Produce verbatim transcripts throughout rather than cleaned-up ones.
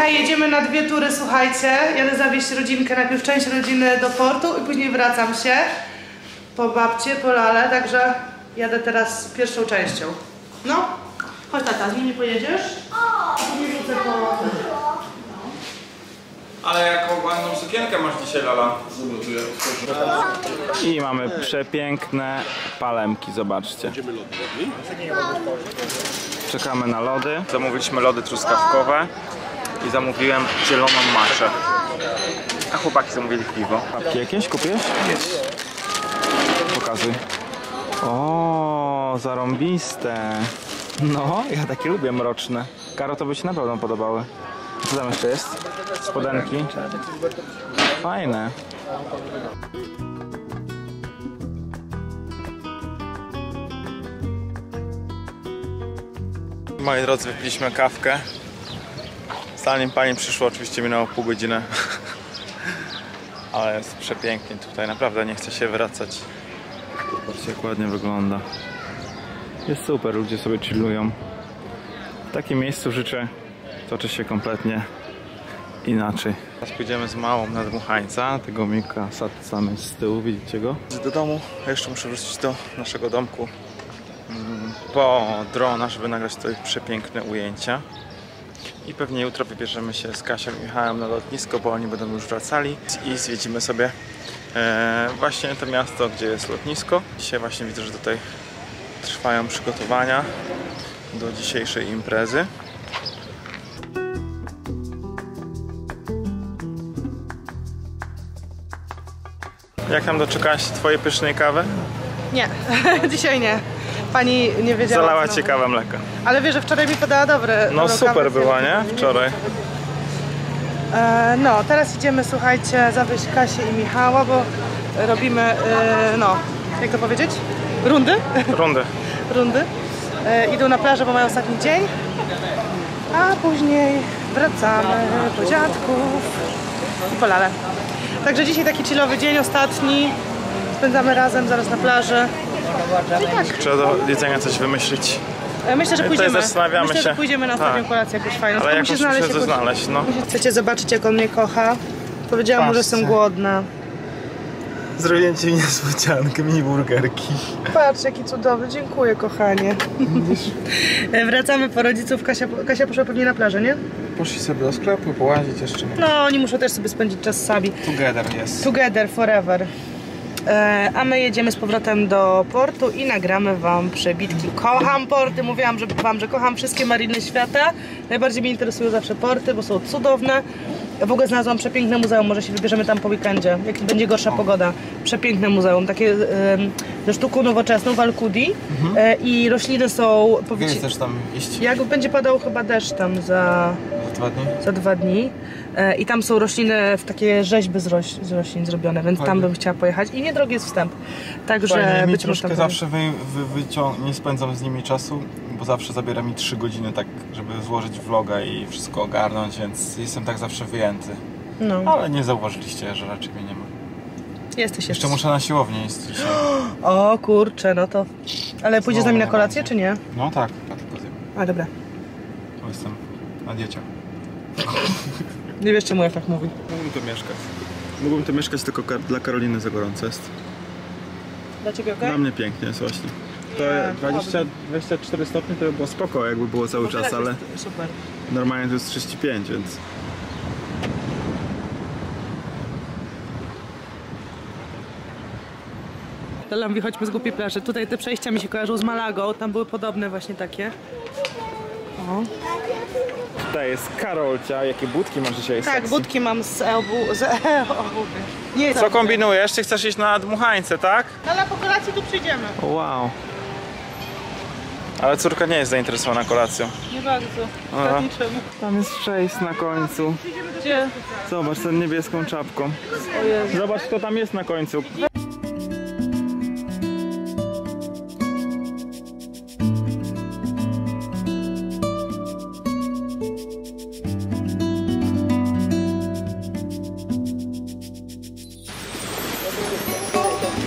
Dzisiaj jedziemy na dwie tury, słuchajcie. Jadę zawieźć rodzinkę, najpierw część rodziny do portu i później wracam się po babcie, po lalę, także jadę teraz pierwszą częścią. No, chodź tata, z nimi pojedziesz? Nie rzucę po... Ale jaką ładną sukienkę masz dzisiaj, Lala? I mamy przepiękne palemki, zobaczcie. Czekamy na lody. Zamówiliśmy lody truskawkowe i zamówiłem zieloną maczę. A chłopaki zamówili piwo. Papki jakieś kupiłeś? Jest. Pokazuj. O, zarąbiste. No, ja takie lubię mroczne. Karo, to by się na pewno podobały. Co tam jeszcze jest? Spodenki. Fajne. Moi drodzy, wypiliśmy kawkę. Zanim pani przyszła, oczywiście minęło pół godziny. Ale jest przepięknie tutaj, naprawdę nie chce się wracać. Zobaczcie, jak ładnie wygląda. Jest super, ludzie sobie chillują. W takim miejscu życzę toczy się kompletnie inaczej. Teraz pójdziemy z małą na dmuchańca. Tego Mika samy z tyłu, widzicie go? Do domu, a jeszcze muszę wrócić do naszego domku po drona, żeby nagrać tutaj przepiękne ujęcia. I pewnie jutro wybierzemy się z Kasią i Michałem na lotnisko, bo oni będą już wracali i zwiedzimy sobie e, właśnie to miasto, gdzie jest lotnisko. Dzisiaj właśnie widzę, że tutaj trwają przygotowania do dzisiejszej imprezy. Jak tam doczekałaś twojej pysznej kawy? Nie, dzisiaj nie. Pani nie wiedziała. Zalała cię kawę mleka. Ale wiesz, że wczoraj mi podała dobre. No super była, nie? Wczoraj. E, no, teraz idziemy, słuchajcie, zawieźć Kasię i Michała, bo robimy, e, no, jak to powiedzieć? Rundy? Rundy. Rundy. E, idą na plażę, bo mają ostatni dzień. A później wracamy po dziadków i po lalę. Także dzisiaj taki chillowy dzień, ostatni. Spędzamy razem, zaraz na plaży. I tak. Trzeba do jedzenia coś wymyślić. Myślę, że pójdziemy. Tutaj zastanawiamy Myślę, się. że pójdziemy na ostatnią tak. kolację jakąś fajną. Ale jakąś musi znaleźć muszę jakąś... znaleźć, no. Chcecie zobaczyć, jak on mnie kocha? Powiedziałam mu, że jestem głodna. Zrobiłem ci niespodziankę, mini burgerki. Patrz, jaki cudowny. Dziękuję, kochanie. Wracamy po rodziców. Kasia, Kasia poszła pewnie na plażę, nie? Poszli sobie do sklepu, połazić jeszcze. No, oni muszą też sobie spędzić czas sami. Together jest. Together, forever. E, a my jedziemy z powrotem do portu i nagramy wam przebitki. Kocham porty, mówiłam że, wam, że kocham wszystkie mariny świata. Najbardziej mnie interesują zawsze porty, bo są cudowne. Ja w ogóle znalazłam przepiękne muzeum, może się wybierzemy tam po weekendzie, jak będzie gorsza o. pogoda. Przepiękne muzeum, takie e, ze sztuką nowoczesną w Al-Kudi. Mhm. e, I rośliny są... Powiecie, chcesz tam iść? Jak będzie padał chyba deszcz tam za... Za dwa dni? Za dwa dni. E, I tam są rośliny, w takie rzeźby z, roś, z roślin zrobione, więc Fajnie. tam bym chciała pojechać. I niedrogi jest wstęp. Także Fajnie, mi być troszkę tam zawsze wy, wy, wyciąg... nie spędzam z nimi czasu, bo zawsze zabiera mi trzy godziny tak, żeby złożyć vloga i wszystko ogarnąć, więc jestem tak zawsze wyjęty. No. Ale nie zauważyliście, że raczej mnie nie ma. Jesteś jeszcze. Muszę na siłownię iść dzisiaj. O kurczę, no to... Ale pójdziesz z nami na kolację, czy nie? No tak, a tylko zjem. A dobra. Bo jestem na diecie. Nie wiesz, czemu ja tak mówię. Mógłbym tu mieszkać. Mógłbym tu mieszkać, tylko dla Karoliny za gorąco jest. Dla ciebie okej? Dla mnie pięknie jest właśnie. To dwadzieścia, dwadzieścia cztery stopnie to by było spoko, jakby było cały czas, ale super. Normalnie to jest trzydzieści pięć, więc... Lola mówi, chodźmy z głupiej plaży. Tutaj te przejścia mi się kojarzą z Malagą, tam były podobne właśnie takie. O. Tutaj jest Karolcia, jakie budki masz dzisiaj? Tak, sexy? budki mam z obu... z obuwy. Nie, Co kombinujesz? Ty chcesz iść na dmuchańce, tak? Ale po kolacji tu przyjdziemy. Wow. Ale córka nie jest zainteresowana kolacją. Nie bardzo. No. Tam jest przejść na końcu. Gdzie? Zobacz tę niebieską czapką. O Jezu. Zobacz, kto tam jest na końcu.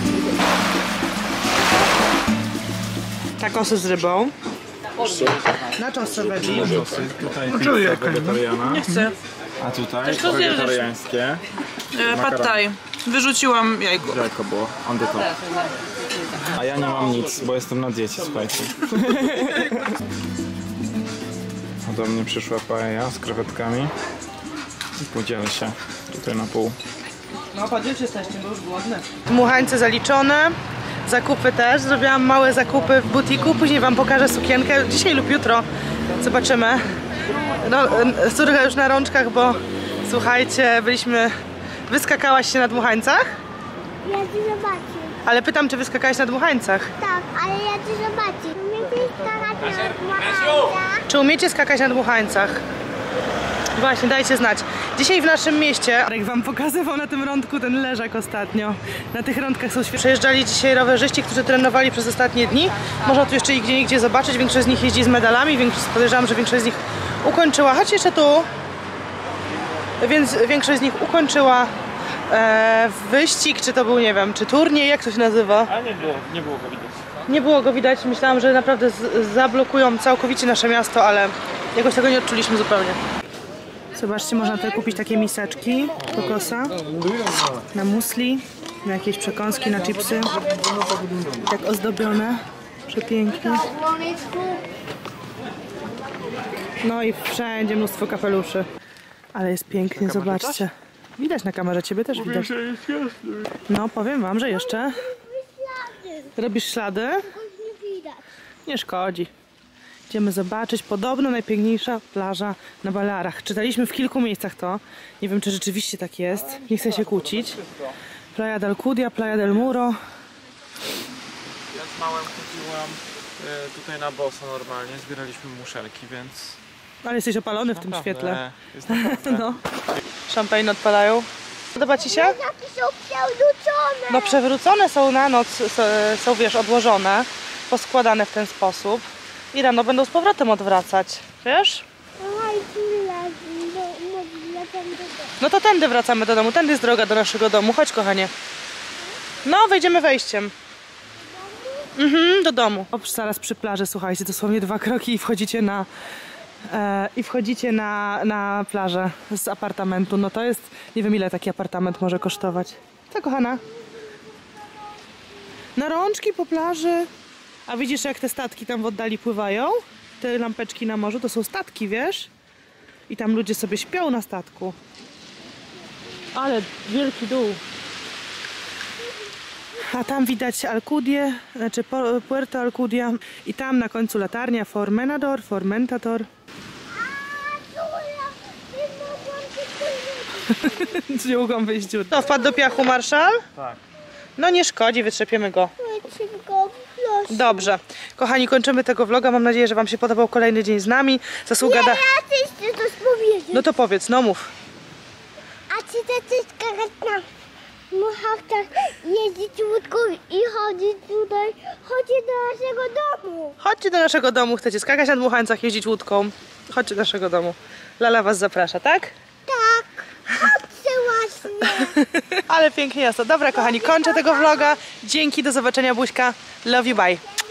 Takosy z rybą. Na czosce veggie. Czosy. Tutaj pizza wegetariana. Nie chcę. A tutaj Też to zjesz. wegetariańskie. E, pad thai. Wyrzuciłam jajko. Jajko było, on the top. A ja nie mam nic, bo jestem na diecie, słuchajcie. A do mnie przyszła paella z krewetkami. I podzielę się tutaj na pół. No podzielcie jesteście, bo już głodne. Dmuchańce zaliczone. Zakupy też. Zrobiłam małe zakupy w butiku. Później wam pokażę sukienkę. Dzisiaj lub jutro. Zobaczymy. No, córka już na rączkach, bo słuchajcie, byliśmy... Wyskakałaś się na dmuchańcach? Ja ci zobaczę. Ale pytam, czy wyskakałaś na dmuchańcach? Tak, ale ja ci zobaczę. Umiecie skakać na dmuchańcach? Czy umiecie skakać na dmuchańcach? Właśnie, dajcie znać. Dzisiaj w naszym mieście, Arek wam pokazywał na tym rądku ten leżak ostatnio. Na tych rądkach są świetne. Przejeżdżali dzisiaj rowerzyści, którzy trenowali przez ostatnie dni. Można tu jeszcze gdzie niegdzie zobaczyć. Większość z nich jeździ z medalami, większość, podejrzewam, że większość z nich ukończyła. Chodź jeszcze tu. Więc większość z nich ukończyła e, wyścig, czy to był, nie wiem, czy turniej, jak to się nazywa? A nie było, nie było go widać. Nie było go widać. Myślałam, że naprawdę z, zablokują całkowicie nasze miasto, ale jakoś tego nie odczuliśmy zupełnie. Zobaczcie, można tutaj kupić takie miseczki kokosa na musli, na jakieś przekąski, na chipsy. Tak ozdobione, przepięknie. No i wszędzie mnóstwo kapeluszy. Ale jest pięknie, zobaczcie. Widać na kamerze, ciebie też widać. No, powiem wam, że jeszcze robisz ślady. Nie widać. Nie szkodzi. Idziemy zobaczyć. Podobno najpiękniejsza plaża na Balearach. Czytaliśmy w kilku miejscach to. Nie wiem, czy rzeczywiście tak jest. Nie chcę się kłócić. Playa del Cudia, Playa del Muro. Ja z małem chodziłam y, tutaj na boso normalnie, zbieraliśmy muszelki, więc... Ale jesteś opalony w tym świetle. Jest naprawdę... No. Szampejn odpalają. Podoba ci się? Jakie są przewrócone. No przewrócone są na noc, są, są wiesz, odłożone, poskładane w ten sposób. I rano będą z powrotem odwracać. Wiesz? Oj, tyle. No, no, ja tam do domu. No to tędy wracamy do domu. Tędy jest droga do naszego domu. Chodź, kochanie. No, wejdziemy wejściem. Mhm, do domu. Ops, zaraz przy plaży, słuchajcie, dosłownie dwa kroki i wchodzicie na... E, I wchodzicie na, na plażę z apartamentu. No to jest... Nie wiem, ile taki apartament może kosztować. Co, kochana? Na rączki po plaży. A widzisz, jak te statki tam w oddali pływają? Te lampeczki na morzu to są statki, wiesz? I tam ludzie sobie śpią na statku. Ale wielki dół. A tam widać Alcudię, znaczy Puerto Alcudia. I tam na końcu latarnia Formenador, Formentador. Nie mogłam wyjść dziur. To wpadł do piachu, Marszal? Tak. No nie szkodzi, wytrzepiemy go. Dobrze. Kochani, kończymy tego vloga. Mam nadzieję, że wam się podobał kolejny dzień z nami. Zasługa da... Ja chcę coś powiedzieć. No to powiedz, no mów. A czy chcesz skakać na muchachtach, jeździć łódką i chodzić tutaj, chodźcie do naszego domu. Chodźcie do naszego domu, chcecie skakać na dmuchańcach, jeździć łódką. Chodźcie do naszego domu. Lala was zaprasza, tak? Tak, chodźcie właśnie. Ale pięknie jasno. Dobra, kochani, kończę tego vloga. Dzięki, do zobaczenia, buźka. Love you, bye.